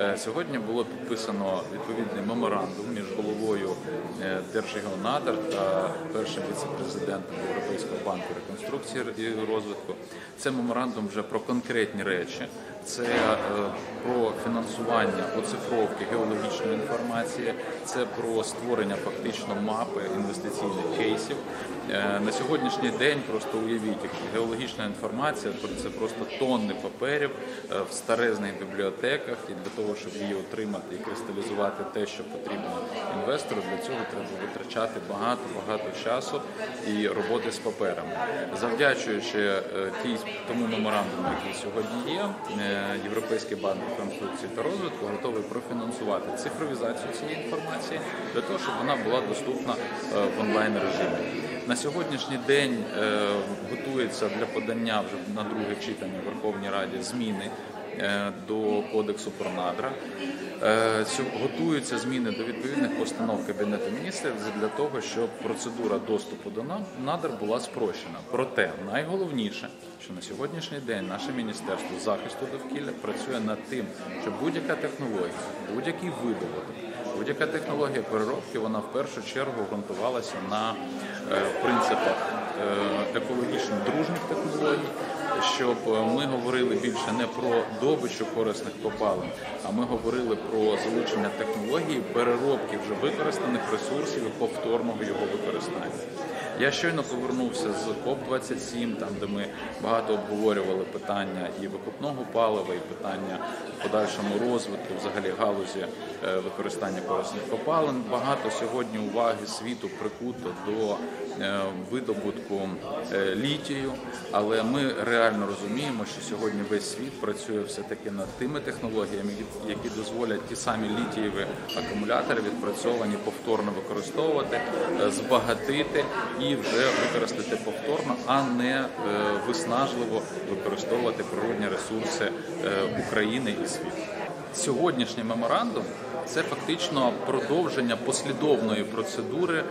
Сьогодні було підписано відповідний меморандум між головою Держгеонадр та першим віце-президентом Європейського банку реконструкції і розвитку. Це меморандум вже про конкретні речі. Це про фінансування оцифровки геологічної інформації, це про створення фактично мапи інвестиційних кейсів. На сьогоднішній день, просто уявіть, геологічна інформація – це просто тонни паперів в старезних бібліотеках, і для того, щоб її отримати і кристалізувати те, що потрібно інвестору, для цього треба витрачати багато часу і роботи з паперами. Завдячуючи тому меморандуму, який сьогодні є, Європейський банк реконструкції та розвитку готовий профінансувати цифровізацію цієї інформації для того, щоб вона була доступна в онлайн-режимі. На сьогоднішній день готується для подання вже на друге читання в Верховній Раді зміни до Кодексу про надра. Готуються зміни до відповідних постанов Кабінету міністрів для того, щоб процедура доступу до надр була спрощена. Проте найголовніше, що на сьогоднішній день наше Міністерство захисту довкілля працює над тим, що будь-яка технологія, будь-який видобуток, будь-яка технологія переробки, вона в першу чергу ґрунтувалася на принципах екологічно дружніх технологій, щоб ми говорили більше не про добичу корисних копалин, а ми говорили про залучення технологій переробки вже використаних ресурсів і повторного його використання. Я щойно повернувся з КОП-27, там, де ми багато обговорювали питання і викопного палива, і питання подальшому розвитку взагалі галузі використання корисних копалин. Багато сьогодні уваги світу прикуто до видобутку літію, але ми реально розуміємо, що сьогодні весь світ працює все-таки над тими технологіями, які дозволять ті самі літієві акумулятори відпрацьовані повторно використовувати, збагатити і вже використати повторно, а не виснажливо використовувати природні ресурси України і світу. Сьогоднішній меморандум – це фактично продовження послідовної процедури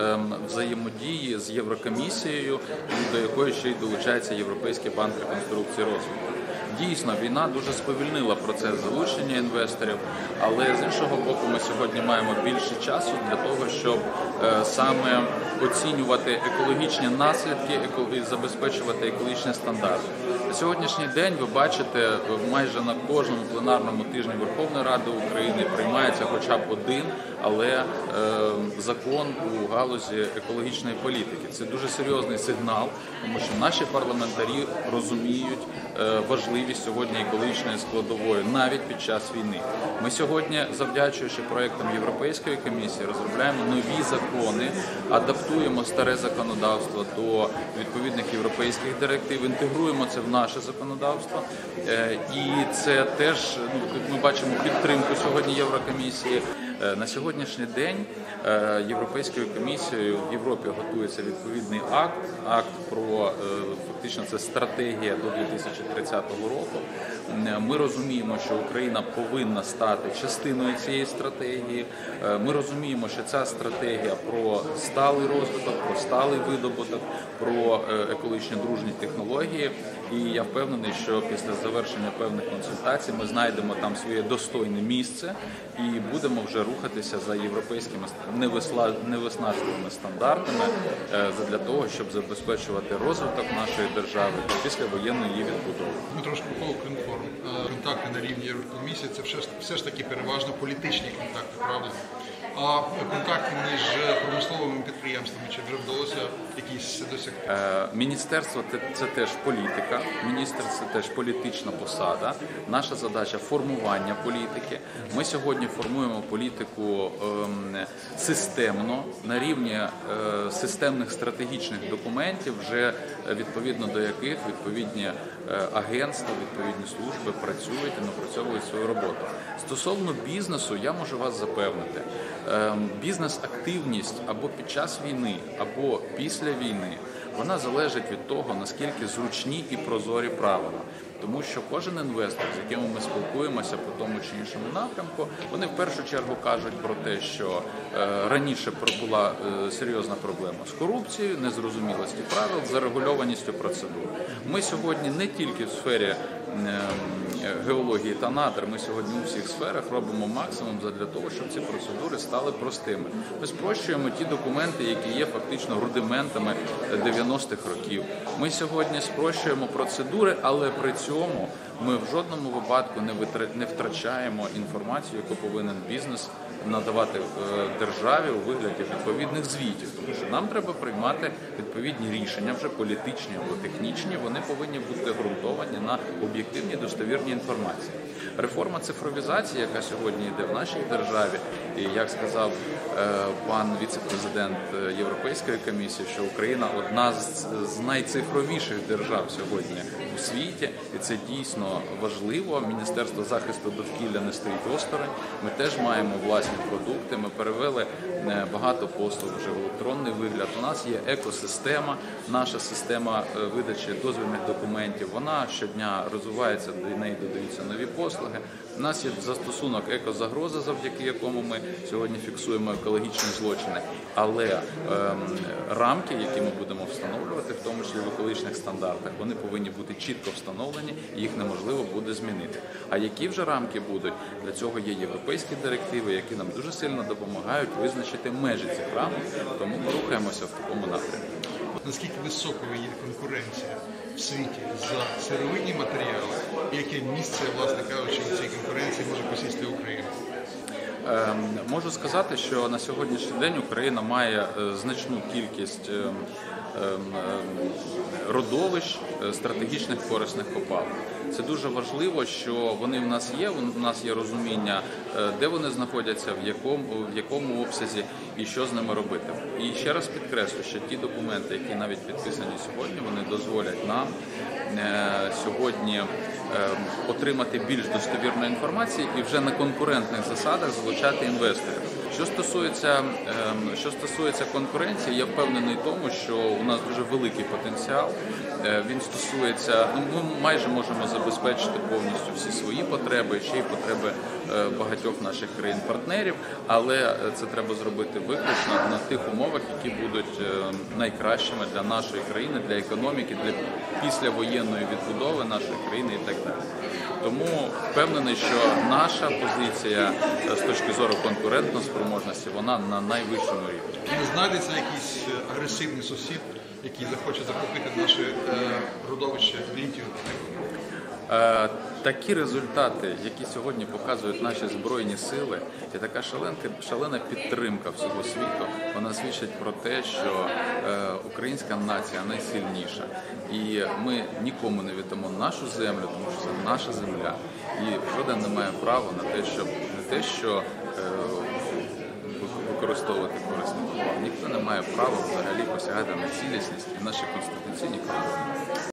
взаємодії з Єврокомісією, до якої ще й долучається Європейський банк реконструкції і розвитку. Дійсно, війна дуже сповільнила процес залучення інвесторів, але з іншого боку ми сьогодні маємо більше часу для того, щоб саме оцінювати екологічні наслідки і забезпечувати екологічні стандарти. На сьогоднішній день ви бачите, майже на кожному пленарному тижні Верховної Ради України приймається хоча б один, але закон у галузі екологічної політики. Це дуже серйозний сигнал, тому що наші парламентарі розуміють важливість сьогодні екологічної складової навіть під час війни. Ми сьогодні, завдячуючи проектам Європейської комісії, розробляємо нові закони, адаптуємо старе законодавство до відповідних європейських директив, інтегруємо це в наше законодавство. І це теж, ми бачимо підтримку сьогодні Єврокомісії. На сьогоднішній день Європейською комісією в Європі готується відповідний акт про, фактично, це стратегія до 2030 року. Ми розуміємо, що Україна повинна стати частиною цієї стратегії. Ми розуміємо, що ця стратегія про сталий розвиток, про сталий видобуток, про екологічно дружні технології. І я впевнений, що після завершення певних консультацій ми знайдемо там своє достойне місце і будемо вже рухатися за європейськими невиснажливими стандартами для того, щоб забезпечувати розвиток нашої держави та післявоєнну її відбудову. Ми трошки по Укрінформ. Контакти на рівні Єврокомісії – це все ж таки переважно політичні контакти, правда? А контакти між промисловими підприємствами, чи вже вдалося якісь досягти? Міністерство – це теж політика, міністр – це теж політична посада. Наша задача – формування політики. Ми сьогодні формуємо політику системно, на рівні системних стратегічних документів, вже відповідно до яких відповідні агентства, відповідні служби працюють і напрацьовують свою роботу. Стосовно бізнесу, я можу вас запевнити, бізнес-активність або під час війни, або після війни, вона залежить від того, наскільки зручні і прозорі правила. Тому що кожен інвестор, з яким ми спілкуємося по тому чи іншому напрямку, вони в першу чергу кажуть про те, що раніше була серйозна проблема з корупцією, незрозумілості правил, зарегульованістю процедур. Ми сьогодні не тільки в сфері геології та надр, ми сьогодні у всіх сферах робимо максимум для того, щоб ці процедури стали простими. Ми спрощуємо ті документи, які є фактично рудиментами 90-х років. Ми сьогодні спрощуємо процедури, але при цьому ми в жодному випадку не втрачаємо інформацію, яку повинен бізнес надавати державі у вигляді відповідних звітів. Тому що нам треба приймати відповідні рішення, вже політичні або технічні, вони повинні бути ґрунтовані на об'єктивній достовірній інформації. Реформа цифровізації, яка сьогодні йде в нашій державі, і як сказав пан віце-президент Європейської комісії, що Україна одна з найцифровіших держав сьогодні у світі, і це дійсно важливо. Міністерство захисту довкілля не стоїть осторонь. Ми теж маємо власні продукти, ми перевели багато послуг вже в електронний вигляд. У нас є екосистема, наша система видачі дозвільних документів, вона щодня розвивається, до неї додаються нові послуги. У нас є застосунок екозагроза, завдяки якому ми сьогодні фіксуємо екологічні злочини. Але рамки, які ми будемо встановлювати, в тому числі в екологічних стандартах, вони повинні бути чітко встановлені, і їх неможливо буде змінити. А які вже рамки будуть? Для цього є європейські директиви, які нам дуже сильно допомагають визначити межі цих рамок, тому ми рухаємося в такому напрямку. Наскільки високою є конкуренція в світі за сировинні матеріали, і яке місце, власне кажучи, у цій конкуренції може посісти Україна? Можу сказати, що на сьогоднішній день Україна має значну кількість родовищ стратегічних корисних копалин. Це дуже важливо, що вони в нас є, у нас є розуміння, де вони знаходяться, в якому обсязі і що з ними робити. І ще раз підкреслю, що ті документи, які навіть підписані сьогодні, вони дозволять нам сьогодні отримати більш достовірної інформації і вже на конкурентних засадах залучати інвесторів. Що стосується конкуренції, я впевнений в тому, що у нас дуже великий потенціал. Він стосується, ми майже можемо забезпечити повністю всі свої потреби, ще й потреби багатьох наших країн-партнерів, але це треба зробити виключно на тих умовах, які будуть найкращими для нашої країни, для економіки, для післявоєнної відбудови нашої країни і так далі. Тому впевнений, що наша позиція з точки зору конкурентної спроможності, вона на найвищому рівні. Не знайдеться якийсь агресивний сусід, який захоче захопити наше родовище лінтію? Такі результати, які сьогодні показують наші Збройні сили, і така шалена підтримка всього світу, вона свідчить про те, що українська нація найсильніша. І ми нікому не віддамо нашу землю, тому що це наша земля. І жоден не має права на те, що використовувати корисні копалини. Ніхто не має права взагалі посягати на цілісність і наші конституційні кордони.